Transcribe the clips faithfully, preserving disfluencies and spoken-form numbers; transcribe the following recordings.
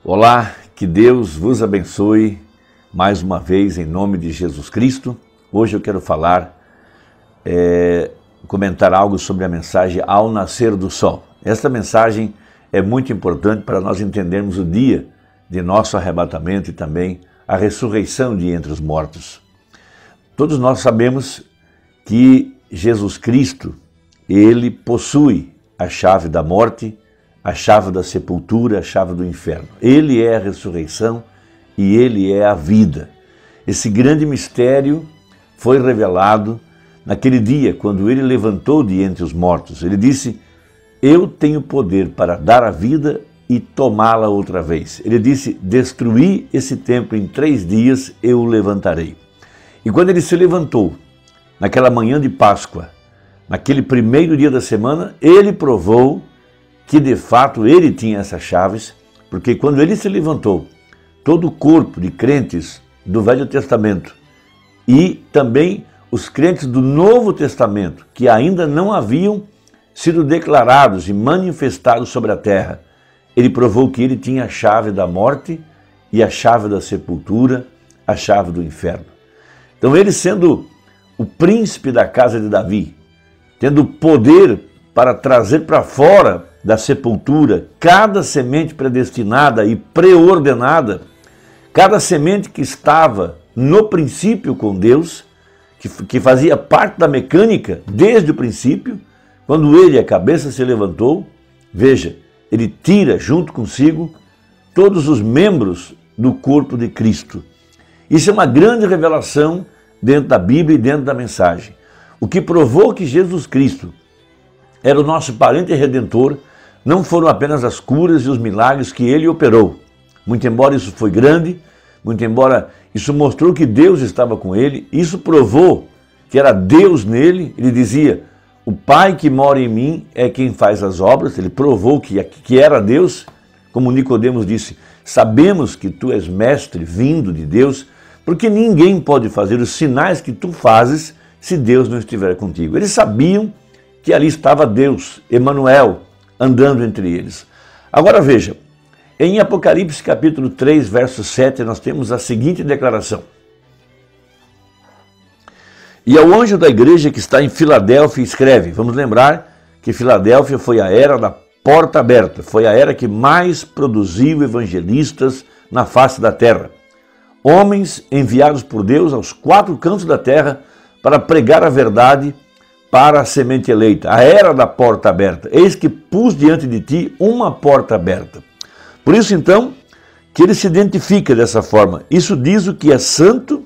Olá, que Deus vos abençoe mais uma vez em nome de Jesus Cristo. Hoje eu quero falar, é, comentar algo sobre a mensagem ao nascer do sol. Esta mensagem é muito importante para nós entendermos o dia de nosso arrebatamento e também a ressurreição de entre os mortos. Todos nós sabemos que Jesus Cristo, ele possui a chave da morte, a chave da sepultura, a chave do inferno. Ele é a ressurreição e ele é a vida. Esse grande mistério foi revelado naquele dia, quando ele levantou de entre os mortos. Ele disse, eu tenho poder para dar a vida e tomá-la outra vez. Ele disse, destruí esse templo em três dias, eu o levantarei. E quando ele se levantou, naquela manhã de Páscoa, naquele primeiro dia da semana, ele provou que de fato ele tinha essas chaves, porque quando ele se levantou, todo o corpo de crentes do Velho Testamento e também os crentes do Novo Testamento, que ainda não haviam sido declarados e manifestados sobre a terra, ele provou que ele tinha a chave da morte e a chave da sepultura, a chave do inferno. Então ele, sendo o príncipe da casa de Davi, tendo poder para trazer para fora da sepultura cada semente predestinada e preordenada, cada semente que estava no princípio com Deus, que, que fazia parte da mecânica desde o princípio, quando ele, a cabeça, se levantou, veja, ele tira junto consigo todos os membros do corpo de Cristo. Isso é uma grande revelação dentro da Bíblia e dentro da mensagem. O que provou que Jesus Cristo era o nosso parente redentor não foram apenas as curas e os milagres que ele operou. Muito embora isso foi grande, muito embora isso mostrou que Deus estava com ele, isso provou que era Deus nele. Ele dizia, o Pai que mora em mim é quem faz as obras. Ele provou que, que era Deus, como Nicodemos disse, sabemos que tu és mestre vindo de Deus, porque ninguém pode fazer os sinais que tu fazes se Deus não estiver contigo. Eles sabiam que ali estava Deus, Emanuel, andando entre eles. Agora veja, em Apocalipse capítulo três, verso sete, nós temos a seguinte declaração. E ao anjo da igreja que está em Filadélfia escreve, vamos lembrar que Filadélfia foi a era da porta aberta, foi a era que mais produziu evangelistas na face da terra. Homens enviados por Deus aos quatro cantos da terra para pregar a verdade para a semente eleita, a era da porta aberta. Eis que pus diante de ti uma porta aberta. Por isso, então, que ele se identifica dessa forma. Isso diz o que é santo,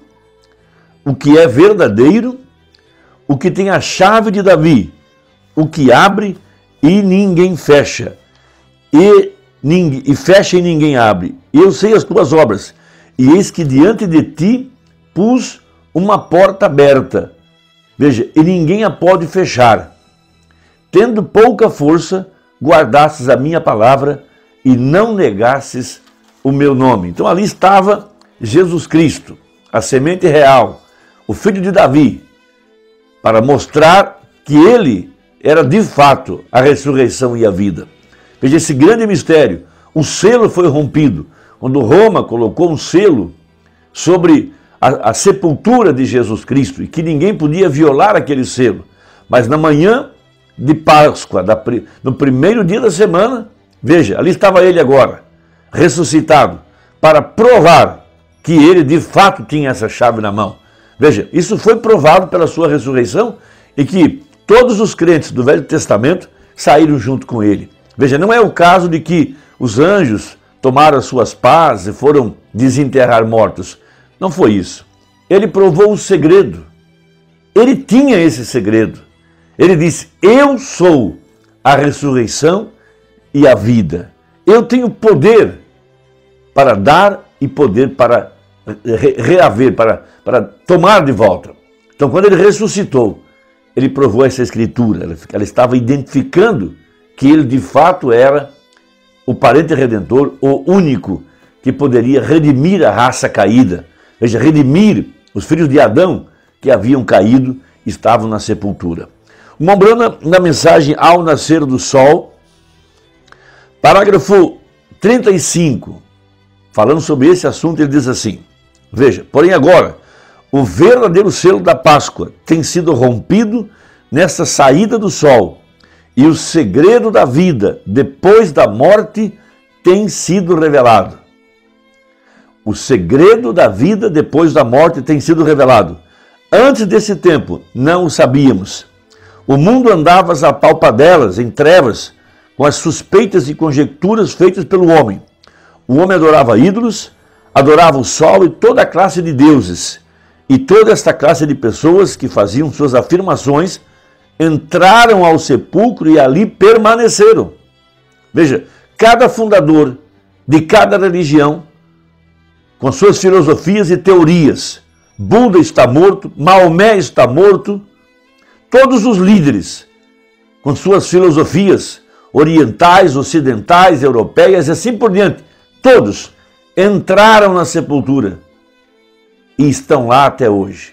o que é verdadeiro, o que tem a chave de Davi, o que abre e ninguém fecha, e, ninguém, e fecha e ninguém abre. Eu sei as tuas obras, e eis que diante de ti pus uma porta aberta. Veja, e ninguém a pode fechar. Tendo pouca força, guardastes a minha palavra e não negasses o meu nome. Então ali estava Jesus Cristo, a semente real, o filho de Davi, para mostrar que ele era de fato a ressurreição e a vida. Veja esse grande mistério. O selo foi rompido. Quando Roma colocou um selo sobre A, a sepultura de Jesus Cristo, e que ninguém podia violar aquele selo. Mas na manhã de Páscoa, da, no primeiro dia da semana, veja, ali estava ele agora, ressuscitado, para provar que ele de fato tinha essa chave na mão. Veja, isso foi provado pela sua ressurreição e que todos os crentes do Velho Testamento saíram junto com ele. Veja, não é o caso de que os anjos tomaram as suas pás e foram desenterrar mortos. Não foi isso. Ele provou o segredo. Ele tinha esse segredo. Ele disse, eu sou a ressurreição e a vida. Eu tenho poder para dar e poder para reaver, para, para tomar de volta. Então, quando ele ressuscitou, ele provou essa escritura. Ela, ela estava identificando que ele de fato era o parente redentor, o único que poderia redimir a raça caída. Veja, redimir os filhos de Adão que haviam caído, estavam na sepultura. O Mombrana, na mensagem ao nascer do sol, parágrafo trinta e cinco, falando sobre esse assunto, ele diz assim, veja, porém agora, o verdadeiro selo da Páscoa tem sido rompido nesta saída do sol, e o segredo da vida depois da morte tem sido revelado. O segredo da vida depois da morte tem sido revelado. Antes desse tempo, não o sabíamos. O mundo andava às apalpadelas, em trevas, com as suspeitas e conjecturas feitas pelo homem. O homem adorava ídolos, adorava o sol e toda a classe de deuses. E toda esta classe de pessoas que faziam suas afirmações entraram ao sepulcro e ali permaneceram. Veja, cada fundador de cada religião, com suas filosofias e teorias, Buda está morto, Maomé está morto, todos os líderes, com suas filosofias orientais, ocidentais, europeias e assim por diante, todos entraram na sepultura e estão lá até hoje.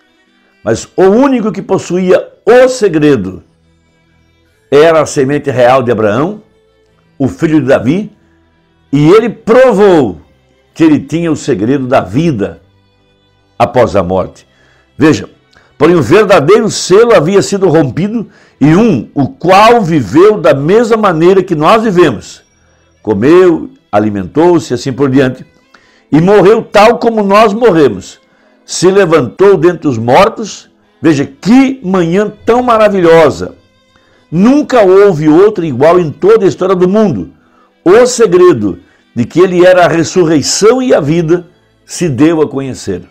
Mas o único que possuía o segredo era a semente real de Abraão, o filho de Davi, e ele provou que ele tinha o segredo da vida após a morte. Veja, porém o verdadeiro selo havia sido rompido e um, o qual viveu da mesma maneira que nós vivemos. Comeu, alimentou-se, assim por diante, e morreu tal como nós morremos. Se levantou dentre os mortos. Veja, que manhã tão maravilhosa. Nunca houve outra igual em toda a história do mundo. O segredo de que ele era a ressurreição e a vida se deu a conhecer.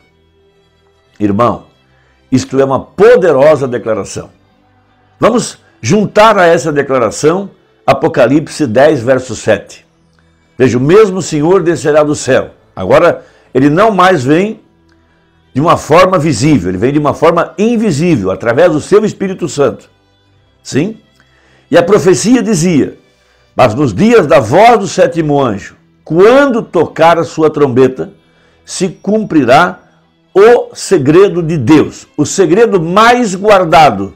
Irmão, isto é uma poderosa declaração. Vamos juntar a essa declaração Apocalipse dez, verso sete. Veja, o mesmo Senhor descerá do céu. Agora, ele não mais vem de uma forma visível, ele vem de uma forma invisível, através do seu Espírito Santo. Sim? E a profecia dizia, mas nos dias da voz do sétimo anjo, quando tocar a sua trombeta, se cumprirá o segredo de Deus, o segredo mais guardado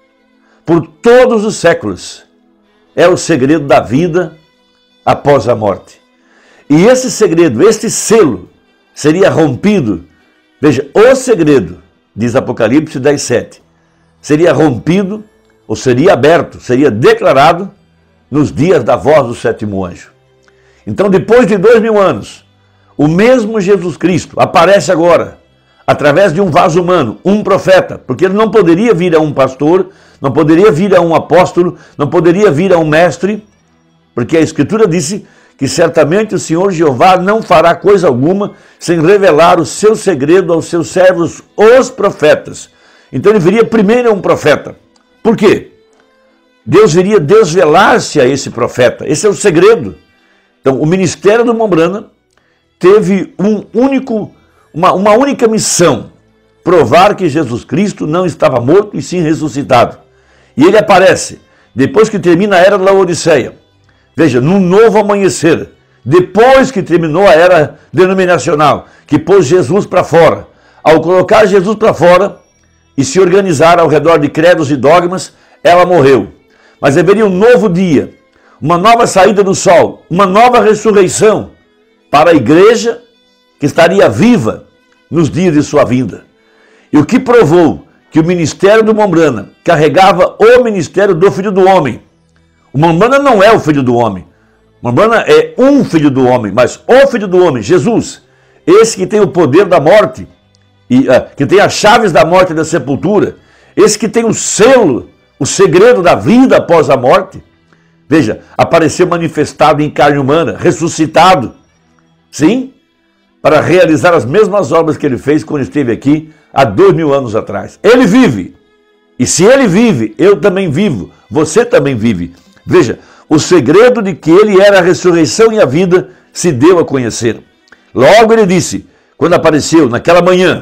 por todos os séculos. É o segredo da vida após a morte. E esse segredo, este selo, seria rompido. Veja, o segredo, diz Apocalipse dez, sete, seria rompido, ou seria aberto, seria declarado nos dias da voz do sétimo anjo. Então, depois de dois mil anos, o mesmo Jesus Cristo aparece agora, através de um vaso humano, um profeta, porque ele não poderia vir a um pastor, não poderia vir a um apóstolo, não poderia vir a um mestre, porque a Escritura disse que certamente o Senhor Jeová não fará coisa alguma sem revelar o seu segredo aos seus servos, os profetas. Então ele viria primeiro a um profeta. Por quê? Deus viria desvelar-se a esse profeta. Esse é o segredo. Então o ministério do Mombrana teve um único, uma, uma única missão, provar que Jesus Cristo não estava morto e sim ressuscitado. E ele aparece, depois que termina a era da Laodiceia, veja, num novo amanhecer, depois que terminou a era denominacional, que pôs Jesus para fora. Ao colocar Jesus para fora e se organizar ao redor de credos e dogmas, ela morreu. Mas haveria um novo dia, uma nova saída do sol, uma nova ressurreição para a igreja que estaria viva nos dias de sua vinda. E o que provou que o ministério do Mombrana carregava o ministério do Filho do Homem. O Mombrana não é o Filho do Homem. O Mombrana é um Filho do Homem, mas o Filho do Homem, Jesus, esse que tem o poder da morte, e, uh, que tem as chaves da morte e da sepultura, esse que tem o selo, o segredo da vida após a morte, veja, apareceu manifestado em carne humana, ressuscitado, sim, para realizar as mesmas obras que ele fez quando esteve aqui há dois mil anos atrás. Ele vive, e se ele vive, eu também vivo, você também vive. Veja, o segredo de que ele era a ressurreição e a vida se deu a conhecer. Logo ele disse, quando apareceu naquela manhã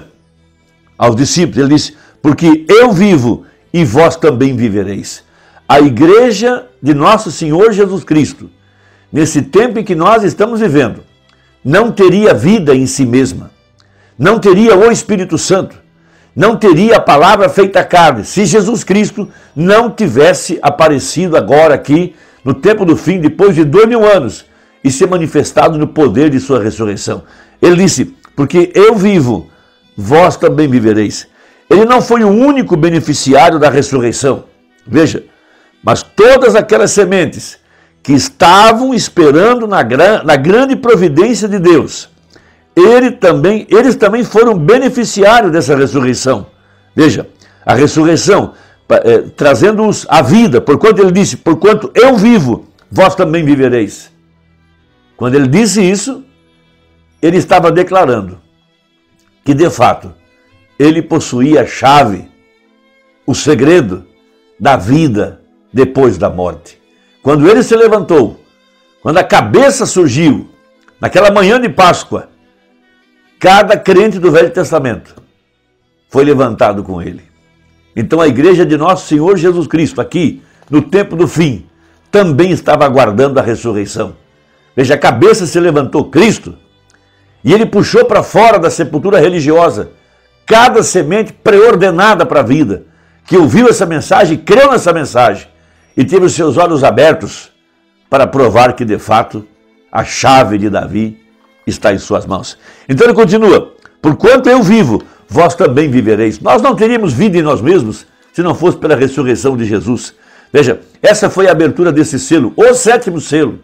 aos discípulos, ele disse, porque eu vivo e vós também vivereis. A igreja de nosso Senhor Jesus Cristo, nesse tempo em que nós estamos vivendo, não teria vida em si mesma, não teria o Espírito Santo, não teria a palavra feita carne, se Jesus Cristo não tivesse aparecido agora aqui, no tempo do fim, depois de dois mil anos, e ser manifestado no poder de sua ressurreição. Ele disse, porque eu vivo, vós também vivereis. Ele não foi o único beneficiário da ressurreição. Veja, mas todas aquelas sementes que estavam esperando na, na grande providência de Deus, ele também, eles também foram beneficiários dessa ressurreição. Veja, a ressurreição, é, trazendo-os à vida, porquanto ele disse, porquanto eu vivo, vós também vivereis. Quando ele disse isso, ele estava declarando que, de fato, ele possuía a chave, o segredo da vida depois da morte. Quando ele se levantou, quando a cabeça surgiu, naquela manhã de Páscoa, cada crente do Velho Testamento foi levantado com ele. Então a igreja de nosso Senhor Jesus Cristo, aqui, no tempo do fim, também estava aguardando a ressurreição. Veja, a cabeça se levantou, Cristo, e ele puxou para fora da sepultura religiosa cada semente preordenada para a vida, que ouviu essa mensagem, creu nessa mensagem, e teve os seus olhos abertos para provar que, de fato, a chave de Davi está em suas mãos. Então ele continua, porquanto eu vivo, vós também vivereis. Nós não teríamos vida em nós mesmos se não fosse pela ressurreição de Jesus. Veja, essa foi a abertura desse selo, o sétimo selo.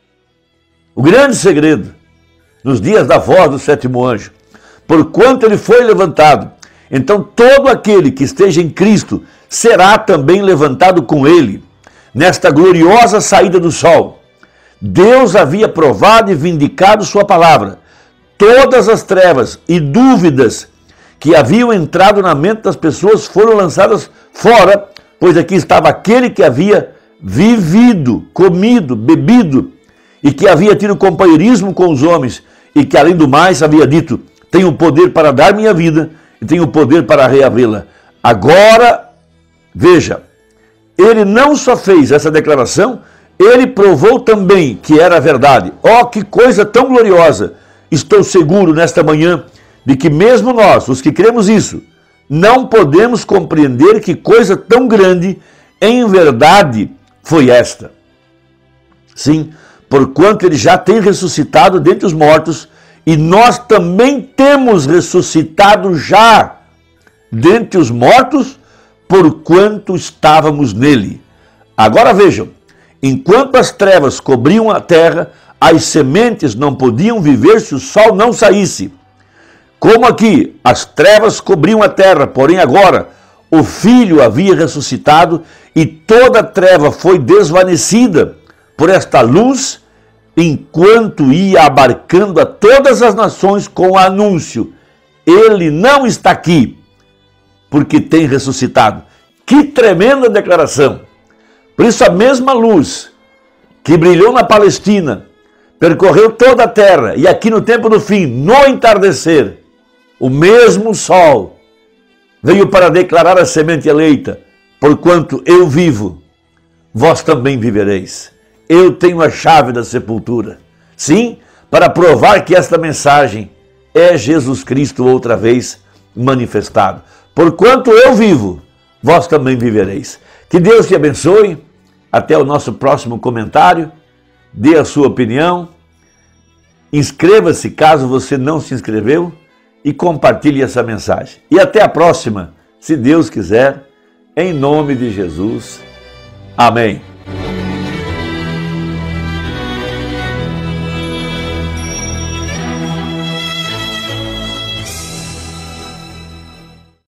O grande segredo, nos dias da voz do sétimo anjo, porquanto ele foi levantado, então todo aquele que esteja em Cristo será também levantado com ele, nesta gloriosa saída do sol. Deus havia provado e vindicado sua palavra. Todas as trevas e dúvidas que haviam entrado na mente das pessoas foram lançadas fora, pois aqui estava aquele que havia vivido, comido, bebido, e que havia tido companheirismo com os homens, e que, além do mais, havia dito, tenho poder para dar minha vida, e tenho poder para reavê-la. Agora, veja, ele não só fez essa declaração, ele provou também que era verdade. Oh, que coisa tão gloriosa! Estou seguro nesta manhã de que mesmo nós, os que cremos isso, não podemos compreender que coisa tão grande em verdade foi esta. Sim, porquanto ele já tem ressuscitado dentre os mortos, e nós também temos ressuscitado já dentre os mortos, porquanto estávamos nele. Agora vejam, enquanto as trevas cobriam a terra, as sementes não podiam viver se o sol não saísse. Como aqui as trevas cobriam a terra, porém agora o Filho havia ressuscitado e toda a treva foi desvanecida por esta luz, enquanto ia abarcando a todas as nações com o anúncio, ele não está aqui, porque tem ressuscitado. Que tremenda declaração! Por isso a mesma luz que brilhou na Palestina, percorreu toda a terra, e aqui no tempo do fim, no entardecer, o mesmo sol veio para declarar a semente eleita, porquanto eu vivo, vós também vivereis. Eu tenho a chave da sepultura. Sim, para provar que esta mensagem é Jesus Cristo outra vez manifestado. Porquanto eu vivo, vós também vivereis. Que Deus te abençoe. Até o nosso próximo comentário. Dê a sua opinião. Inscreva-se caso você não se inscreveu e compartilhe essa mensagem. E até a próxima, se Deus quiser, em nome de Jesus. Amém.